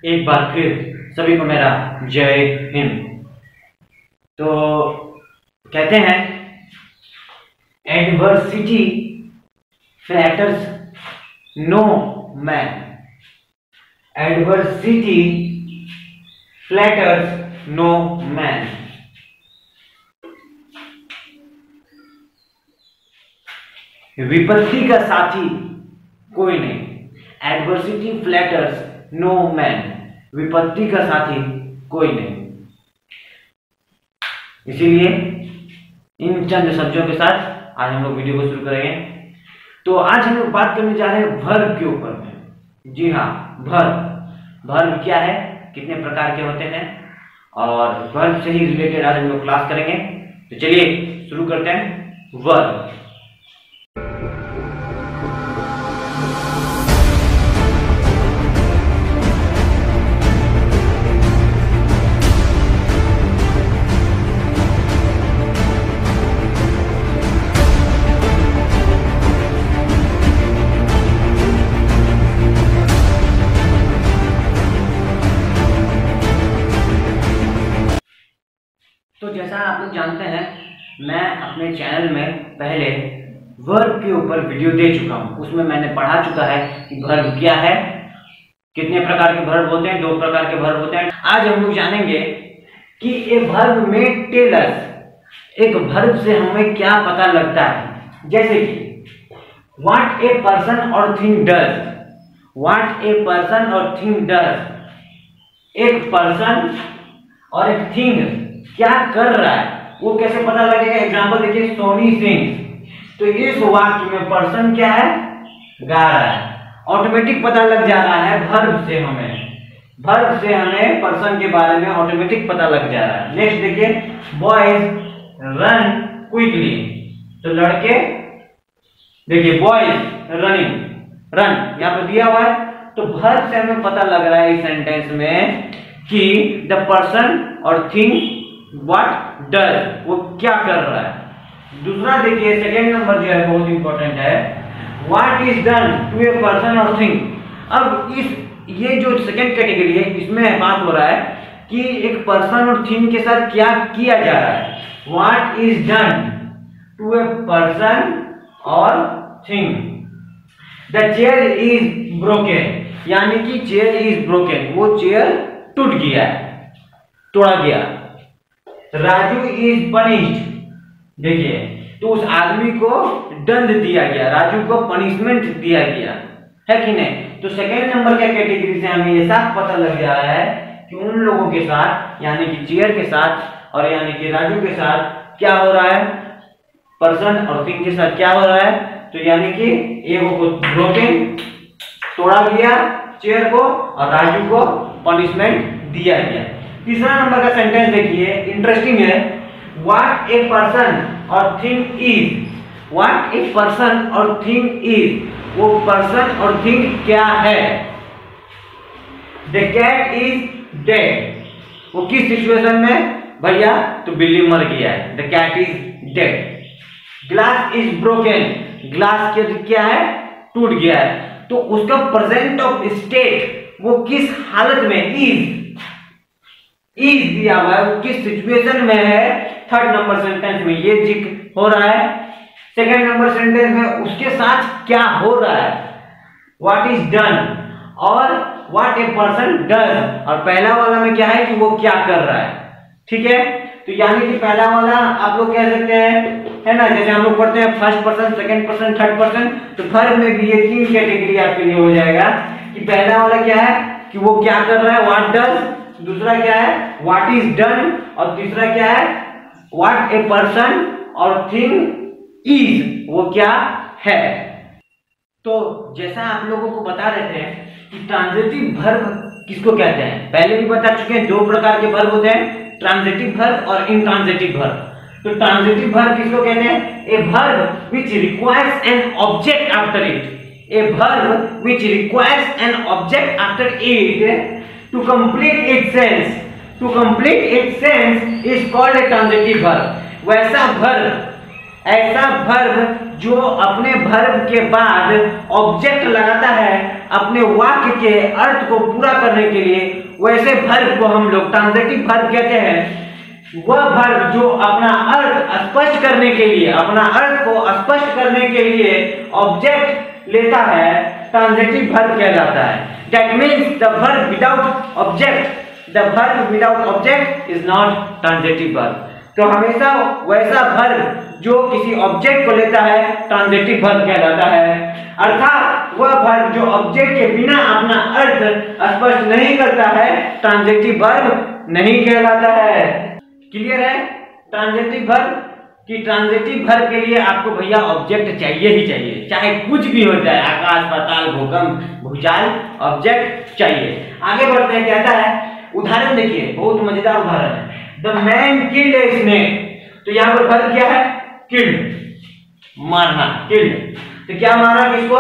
एक बार फिर सभी को मेरा जय हिंद। तो कहते हैं adversity flatters no man, adversity flatters no man. विपत्ति का साथी कोई नहीं, एडवर्सिटी फ्लैटर्स नो मैन, विपत्ति का साथी कोई नहीं। इसीलिए इन चंद शब्दों के साथ आज हम लोग वीडियो को शुरू करेंगे। तो आज हम लोग बात करने जा रहे हैं वर्ब के ऊपर में। जी हाँ, वर्ब। वर्ब क्या है, कितने प्रकार के होते हैं और वर्ब से ही रिलेटेड आज हम लोग क्लास करेंगे। तो चलिए शुरू करते हैं। वर्ब। तो जैसा आप लोग जानते हैं, मैं अपने चैनल में पहले वर्ब के ऊपर वीडियो दे चुका हूं। उसमें मैंने पढ़ा चुका है कि वर्ब क्या है, कितने प्रकार के वर्ब होते हैं, 2 प्रकार के वर्ब होते हैं। आज हम लोग जानेंगे कि ये वर्ब में टेलर्स, एक वर्ब से हमें क्या पता लगता है। जैसे कि व्हाट ए पर्सन और thing does, what a person और थिंग डज, एक पर्सन और एक थिंग क्या कर रहा है वो कैसे पता लगेगा। एग्जांपल देखिए, सोनी सिंह। तो इस वाक्य में पर्सन क्या है, गा रहा है। ऑटोमेटिक पता लग जा रहा है वर्ब से, वर्ब से हमें पर्सन के बारे में ऑटोमेटिक पता लग जा रहा है। नेक्स्ट देखिए, बॉयज रन क्विकली। तो लड़के, देखिए बॉयज रनिंग, रन यहाँ पे दिया हुआ है। तो वर्ब से हमें पता लग रहा है इस सेंटेंस में कि द पर्सन और थिंग व्हाट डज, वो क्या कर रहा है। दूसरा देखिए, सेकेंड नंबर जो है बहुत इंपॉर्टेंट है, what is done to a person और थिंग। अब ये जो सेकेंड कैटेगरी है, इसमें बात हो रहा है कि एक पर्सन और थिंग के साथ क्या किया जा रहा है। What is done to a person और thing. The chair is broken, यानी कि चेयर इज ब्रोकन, वो चेयर टूट गया है, तोड़ा गया। राजू इज पनिश्ड, देखिए तो उस आदमी को दंड दिया गया, राजू को पनिशमेंट दिया गया है कि नहीं। तो सेकेंड नंबर के कैटेगरी से हमें ये साफ पता लग जा रहा है कि उन लोगों के साथ, यानी कि चेयर के साथ और यानी कि राजू के साथ क्या हो रहा है, पर्सन और थिंग के साथ क्या हो रहा है। तो यानी कि एगो को ब्रोकन, तोड़ा गया चेयर को, और राजू को पनिशमेंट दिया गया। तीसरा नंबर का सेंटेंस देखिए, इंटरेस्टिंग है। व्हाट ए पर्सन और thing is, what a person और थिंग इज, वो पर्सन और थिंग क्या है। द कैट इज डेड, वो किस सिचुएशन में भैया, तो बिल्ली मर गया है, the cat is dead. Glass is broken, glass क्या है, टूट गया है। तो उसका प्रेजेंट ऑफ स्टेट, वो किस हालत में, इज दिया हुआ है, वो किस सिचुएशन में है। थर्ड नंबर सेंटेंस में ये जिक्र हो रहा है। सेकंड नंबर सेंटेंस में उसके साथ क्या हो रहा है, व्हाट इज डन और व्हाट ए पर्सन डज। और पहला वाला में क्या है कि वो क्या कर रहा है, ठीक है। तो यानी कि पहला वाला आप लोग कह सकते हैं, है ना, जैसे हम लोग पढ़ते हैं first person, second person, third person. तो वर्ब में भी ये 3 कैटेगरी आपके लिए हो जाएगा कि पहला वाला क्या है कि वो क्या कर रहा है, व्हाट डज। दूसरा क्या है, व्हाट इज डन। और तीसरा क्या है, व्हाट ए पर्सन और थिंग इज, वो क्या है। तो जैसा आप लोगों को बता रहे थे कि ट्रांजिटिव वर्ब किसको कहते हैं, पहले भी बता चुके हैं। 2 प्रकार के वर्ब होते हैं, ट्रांजिटिव वर्ब और इनट्रांजिटिव वर्ब। तो ट्रांजिटिव वर्ब किसको कहते हैं, a verb which requires an object after it, a verb which requires an object after it to complete its sense, to complete its sense is called a transitive verb। वैसा verb, ऐसा verb जो अपने verb के बाद object लगाता है अपने वाक्य के अर्थ को पूरा करने के लिए, वैसे वर्ब को हम लोग ट्रांजिटिव वर्ब कहते हैं। वह वर्ब जो अपना अर्थ स्पष्ट करने के लिए, अपना अर्थ को स्पष्ट करने के लिए ऑब्जेक्ट लेता है, ट्रांजिटिव वर्ब कहलाता है। That means the verb without object, the verb without object is not transitive verb. तो हमेशा वैसा वर्ब जो किसी ऑब्जेक्ट को लेता है ट्रांजिटिव वर्ब कहलाता है, अर्थात वह वर्ब जो ऑब्जेक्ट के बिना अपना अर्थ स्पष्ट नहीं करता है ट्रांजिटिव वर्ब नहीं कहलाता है। क्लियर है? ट्रांजिटिव वर्ब कि ट्रांजिटिव वर्ब के लिए आपको भैया ऑब्जेक्ट चाहिए ही चाहिए, चाहे कुछ भी हो जाए, आकाश पाताल भूकंप भूचाल, ऑब्जेक्ट चाहिए। आगे बढ़ते हैं, कहता है उदाहरण देखिए, बहुत मजेदार उदाहरण है। The man killed a snake, तो यहाँ पर वर्ब क्या है? किल्ड, मारना, किल्ड। तो क्या मारा किसको?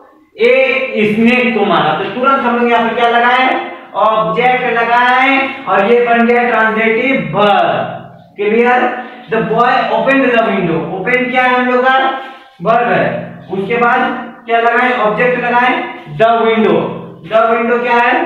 ए स्नेक को मारा। तो तुरंत हम लोग यहाँ पर क्या लगाए? ऑब्जेक्ट लगाए और ये बन गया transitive verb. Clear? The boy opened the window, open क्या है हम लोग का? वर्ब है। उसके बाद क्या लगाए? ऑब्जेक्ट लगाए, द विंडो। द विंडो क्या है?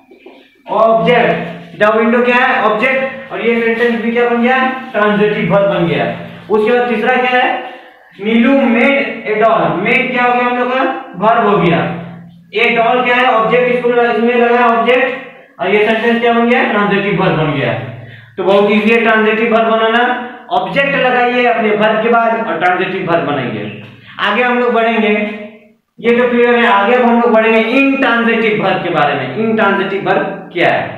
ऑब्जेक्ट। द विंडो क्या है? ऑब्जेक्ट। और ये सेंटेंस भी क्या बन गया? ट्रांजिटिव वर्ब बन गया। उसके बाद तीसरा क्या है? Neelu made a doll, made क्या हो गया हम लोग का? वर्ब हो गया। ए डॉल क्या है? ऑब्जेक्ट, इसमें लगा ऑब्जेक्ट और ये सेंटेंस क्या बन गया? ट्रांजिटिव वर्ब बन गया। तो बहुत इजी है ट्रांजिटिव वर्ब बनाना। ऑब्जेक्ट लगाइए अपने वर्ब के बाद और ट्रांजिटिव वर्ब बनाइए। आगे हम लोग बढ़ेंगे, ये तो क्लियर है। आगे अब हम लोग बढ़ेंगे इनट्रांजिटिव वर्ब के बारे में। इनट्रांजिटिव वर्ब क्या है?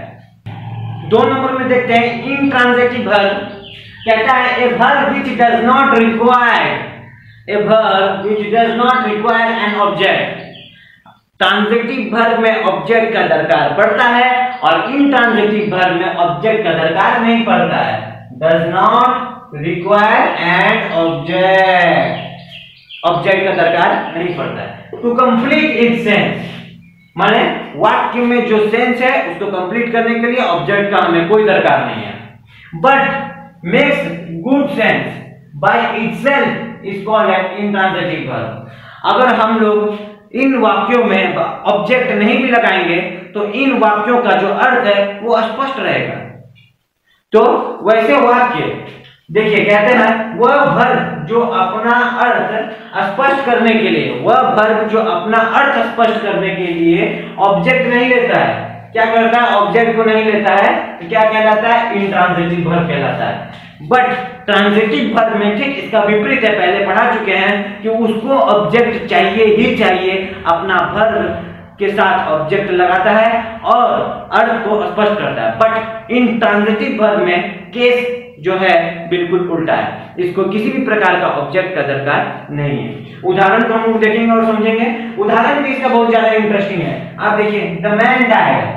2 नंबर में देखते हैं इनट्रांजिटिव वर्ब। कहता है a verb which does not require, a verb which does not require an object. Transitive verb में ऑब्जेक्ट का दरकार पड़ता है और इनट्रांजिटिव वर्ब में ऑब्जेक्ट का दरकार नहीं पड़ता है। Does not require an object, object का दरकार नहीं पड़ता है। टू कंप्लीट इट्स सेंस, माने वाक्य में जो सेंस है उसको कंप्लीट करने के लिए ऑब्जेक्ट का हमें कोई दरकार नहीं है। But makes good sense by itself is called an intransitive verb. अगर हम लोग इन वाक्यों में ऑब्जेक्ट नहीं भी लगाएंगे तो इन वाक्यों का जो अर्थ है वो स्पष्ट रहेगा। तो वैसे वाक्य देखिए, कहते हैं वह वर्ब जो अपना अर्थ स्पष्ट करने के लिए, वह वर्ब जो अपना अर्थ स्पष्ट करने के लिए ऑब्जेक्ट नहीं लेता है, क्या करता है? ऑब्जेक्ट को नहीं लेता है, तो क्या कहलाता है? इनट्रांजिटिव वर्ब कहलाता है। बट ट्रांजिटिव वर्ब में ठीक इसका विपरीत है, पहले पढ़ा चुके हैं कि उसको ऑब्जेक्ट चाहिए ही चाहिए, अपना वर्ब के साथ ऑब्जेक्ट लगाता है और अर्थ को स्पष्ट करता है। बट इन ट्रांजिटिव वर्ब में केस जो है बिल्कुल उल्टा है, इसको किसी भी प्रकार का ऑब्जेक्ट का दरकार नहीं है। उदाहरण को हम लोग देखेंगे और समझेंगे। उदाहरण भी इसका बहुत ज्यादा इंटरेस्टिंग है। आप देखिए, द मैन डाइड,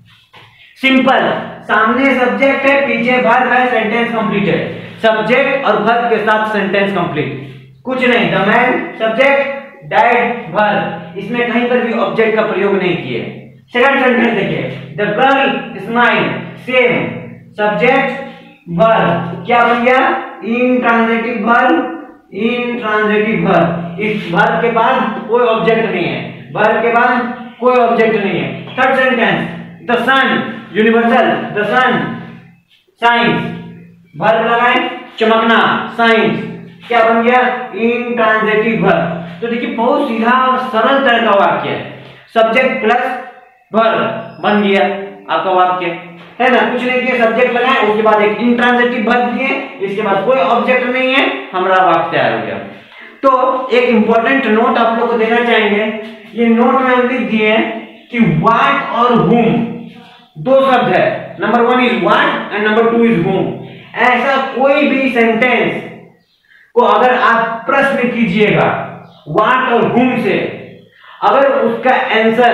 सिंपल, सामने सब्जेक्ट है, पीछे वर्ब है, सेंटेंस कंप्लीट है। सब्जेक्ट और वर्ब के साथ सेंटेंस कंप्लीट, कुछ नहीं। The man subject, died verb, इसमें कहीं पर भी ऑब्जेक्ट का प्रयोग नहीं किए। सेकंड सेंटेंस देखिए, the girl smile, same, subject verb, क्या बन गया? Intransitive verb, intransitive verb. इस वर्ब के बाद कोई ऑब्जेक्ट नहीं है, वर्ब के बाद कोई ऑब्जेक्ट नहीं है। Third sentence, the sun, universal, the sun shines, verb लगाए, चमकना, साइंस, क्या बन गया? Intransitive verb. तो देखिए बहुत सीधा और सरल तरह का वाक्य है। सब्जेक्ट प्लस वर्ब बन गया आपका वाक्य, है ना? कुछ नहीं किया, सब्जेक्ट लगाए, उसके बाद एक इनट्रांजिटिव वर्ब दिए, इसके बाद कोई ऑब्जेक्ट नहीं है, हमारा वाक्य तैयार हो गया। तो एक इंपॉर्टेंट नोट आप लोग को देना चाहेंगे। ये नोट में हम लिख दिए कि व्हाट और whom, 2 शब्द है। Number 1 is what and number 2 is whom। ऐसा कोई भी सेंटेंस को अगर आप प्रश्न कीजिएगा व्हाट और whom से, अगर उसका आंसर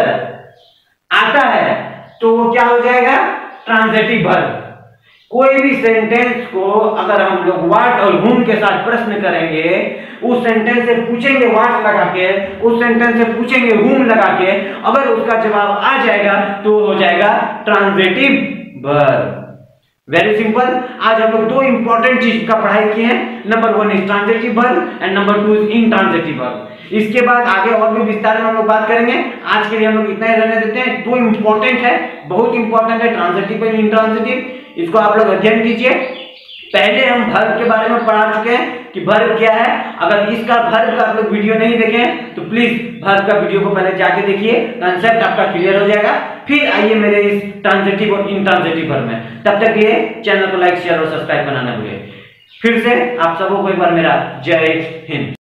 आता है तो वो क्या हो जाएगा? Transitive verb. कोई भी सेंटेंस को अगर हम लोग व्हाट और whom के साथ प्रश्न करेंगे, उस सेंटेंस से पूछेंगे व्हाट लगा के, उस सेंटेंस से पूछेंगे whom लगा के, अगर उसका जवाब आ जाएगा तो हो जाएगा ट्रांजिटिव वर्ब। Very simple. आज हम लोग दो इंपॉर्टेंट चीज का पढ़ाई किए हैं। Number 1 is transitive verb and number 2 is intransitive verb. इसके बाद आगे और भी विस्तार में हम लोग बात करेंगे। आज के लिए हम लोग इतना ही रहने देते हैं। दो इंपॉर्टेंट है, बहुत इंपॉर्टेंट है, ट्रांजिटिव और इंट्रांजिटिव। इसको आप लोग अध्ययन कीजिए। पहले हम वर्ब के बारे में पढ़ा चुके हैं कि वर्ब क्या है। अगर इसका वर्ब का आप लोग वीडियो नहीं देखे तो प्लीज वर्ब का वीडियो को पहले जाके देखिए, कंसेप्ट आपका क्लियर हो जाएगा। फिर आइए मेरे इस ट्रांजिटिव और इंट्रांजिटिव वर्ब में। तब तक के लिए चैनल को लाइक शेयर और सब्सक्राइब करना ना भूलिए। फिर से आप सबको एक बार मेरा जय हिंद।